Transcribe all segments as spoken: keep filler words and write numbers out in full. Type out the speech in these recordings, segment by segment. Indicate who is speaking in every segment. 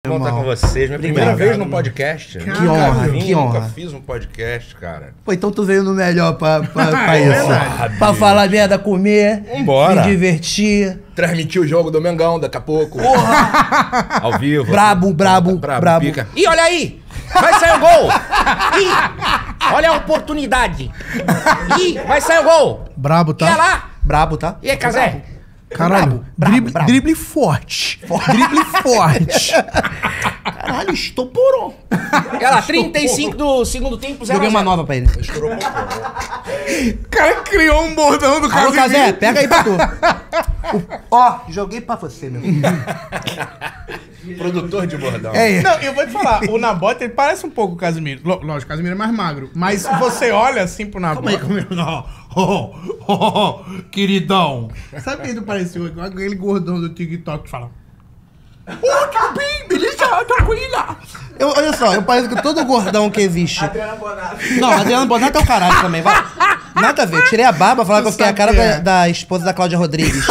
Speaker 1: bom
Speaker 2: irmão.
Speaker 1: estar com vocês. Minha
Speaker 2: Obrigado,
Speaker 1: primeira vez no
Speaker 2: irmão.
Speaker 1: podcast.
Speaker 2: Que
Speaker 1: Nunca
Speaker 2: honra,
Speaker 1: vim,
Speaker 2: que
Speaker 1: nunca
Speaker 2: honra.
Speaker 1: fiz um podcast, cara.
Speaker 2: Pô, então tu veio no melhor pra, pra, pra
Speaker 1: É
Speaker 2: isso.
Speaker 1: verdade.
Speaker 2: Pra falar merda, comer,
Speaker 1: Vambora.
Speaker 2: se divertir.
Speaker 1: Transmitir o jogo do Mengão daqui a pouco. Ao vivo.
Speaker 2: Brabo, brabo, brabo.
Speaker 1: Pica.
Speaker 3: Ih, olha aí! Vai sair o gol! Ih, olha a oportunidade! Ih, vai sair o gol!
Speaker 4: Brabo,
Speaker 3: E olha
Speaker 4: tá?
Speaker 3: lá!
Speaker 2: Brabo, tá?
Speaker 3: E aí, Cazé?
Speaker 4: Caralho,
Speaker 2: brabo,
Speaker 4: drible,
Speaker 2: brabo.
Speaker 4: drible forte. Drible forte.
Speaker 2: Caralho, estourou.
Speaker 3: Olha lá, trinta e cinco do segundo tempo, zero
Speaker 2: Joguei
Speaker 3: a
Speaker 2: uma
Speaker 3: zero.
Speaker 2: nova pra ele.
Speaker 1: Estourou pouco.
Speaker 4: O cara criou um bordão do
Speaker 2: Alô,
Speaker 4: Casimiro.
Speaker 2: Cazé, pega aí pra tu. O- Ó, joguei pra você, meu filho.
Speaker 1: Produtor de bordão.
Speaker 2: É isso.
Speaker 4: Não, eu vou te falar, o Nabota, ele parece um pouco o Casimiro. Ló- Lógico, o Casimiro é mais magro. Mas você olha assim pro Nabota... Calma aí, calma aí. Oh, oh, oh, queridão. Sabe quem tu pareceu? Igual aquele gordão do TikTok que fala... Ô, oh, tudo bem, beleza? Tranquila.
Speaker 2: Eu, olha só, eu pareço que todo gordão que existe. Adriana Bonato. Não, Adriana Bonato é o caralho também, vai. Nada a ver, tirei a barba, falar que eu fiquei a cara da, da esposa da Cláudia Rodrigues.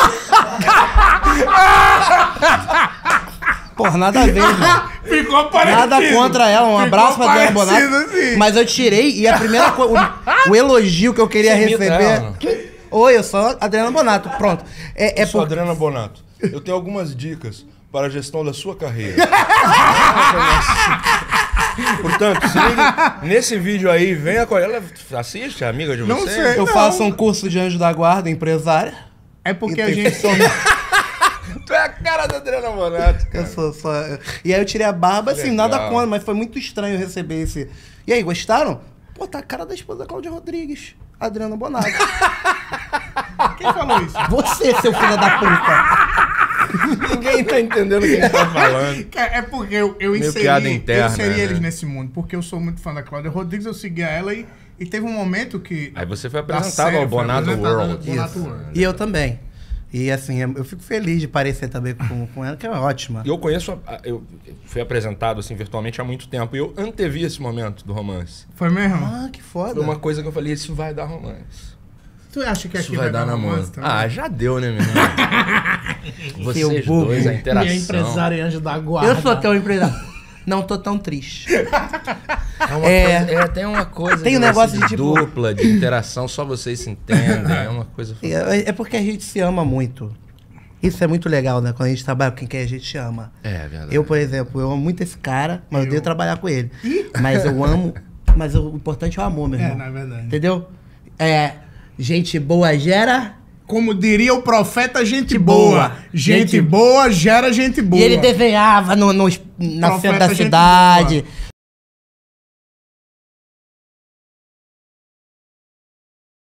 Speaker 2: Porra, nada a ver, irmão.
Speaker 4: Ficou parecido.
Speaker 2: Nada contra ela, um
Speaker 4: Ficou
Speaker 2: abraço pra Adriana
Speaker 4: parecido,
Speaker 2: Bonato.
Speaker 4: assim.
Speaker 2: Mas eu tirei e a primeira coisa, o, o elogio que eu queria
Speaker 1: Você imita
Speaker 2: receber.
Speaker 1: ela, não?
Speaker 2: Oi, eu sou Adriana Bonato, pronto. É, é
Speaker 1: Eu sou
Speaker 2: por...
Speaker 1: Adriana Bonato. Eu tenho algumas dicas para a gestão da sua carreira. Portanto, se liga, nesse vídeo aí, venha com ela. Assiste, amiga de
Speaker 4: Não
Speaker 1: você.
Speaker 4: sei.
Speaker 2: Eu
Speaker 4: Não.
Speaker 2: faço um curso de anjo da guarda, empresária.
Speaker 4: É porque
Speaker 2: E
Speaker 4: a
Speaker 2: tem
Speaker 4: gente...
Speaker 1: Tu é a cara da Adriana Bonato, cara.
Speaker 2: Eu sou só. E aí eu tirei a barba, assim,
Speaker 1: Legal.
Speaker 2: nada contra, mas foi muito estranho receber esse. E aí, gostaram? Pô, tá a cara da esposa da Cláudia Rodrigues, Adriana Bonato.
Speaker 4: Quem falou isso?
Speaker 2: Você, seu filho da puta.
Speaker 1: Ninguém tá entendendo o que a gente tá falando.
Speaker 4: Cara, é porque eu, eu
Speaker 1: Meio
Speaker 4: inseri,
Speaker 1: piada
Speaker 4: eu
Speaker 1: interna,
Speaker 4: inseri
Speaker 1: né?
Speaker 4: eles nesse mundo, porque eu sou muito fã da Cláudia Rodrigues, eu seguia ela e, e teve um momento que...
Speaker 1: Aí você foi
Speaker 4: da
Speaker 1: apresentado
Speaker 4: série,
Speaker 1: ao
Speaker 4: foi
Speaker 1: Bonato
Speaker 4: apresentado ao
Speaker 1: World.
Speaker 4: Bonato
Speaker 2: Isso.
Speaker 4: World.
Speaker 2: E eu também. E assim, eu fico feliz de parecer também com, com ela, que é ótima.
Speaker 1: E eu conheço, a- a- eu fui apresentado assim virtualmente há muito tempo. E eu antevi esse momento do romance.
Speaker 4: Foi mesmo?
Speaker 2: Ah, que foda.
Speaker 1: Foi uma coisa que eu falei, isso vai dar romance.
Speaker 4: Tu acha que
Speaker 1: Isso
Speaker 4: aqui
Speaker 1: vai, dar namoro.
Speaker 4: romance também?
Speaker 1: Ah, já deu, né, meu irmão? Vocês
Speaker 2: burro.
Speaker 1: dois, a
Speaker 4: Minha
Speaker 1: interação.
Speaker 4: empresária e anjo da guarda.
Speaker 2: Eu sou tão empresário. Não tô tão triste.
Speaker 1: É, uma
Speaker 2: É.
Speaker 1: coisa- é, tem uma coisa
Speaker 2: Tem um
Speaker 1: de,
Speaker 2: negócio
Speaker 1: assim,
Speaker 2: de, tipo-
Speaker 1: dupla, de interação, só vocês se entendem. É uma coisa...
Speaker 2: É, é porque a gente se ama muito. Isso é muito legal, né? Quando a gente trabalha com quem a gente ama.
Speaker 1: É, é verdade.
Speaker 2: Eu, por exemplo, eu amo muito esse cara, mas eu odeio trabalhar com ele. Mas eu amo, mas o importante é o amor, meu
Speaker 4: É,
Speaker 2: irmão.
Speaker 4: na verdade.
Speaker 2: Entendeu? É, gente boa gera.
Speaker 4: Como diria o profeta, gente
Speaker 2: boa.
Speaker 4: boa. Gente,
Speaker 2: Gente-
Speaker 4: boa gera gente boa.
Speaker 2: E ele desenhava no, no, na
Speaker 4: Profeta,
Speaker 2: frente da
Speaker 4: gente
Speaker 2: cidade.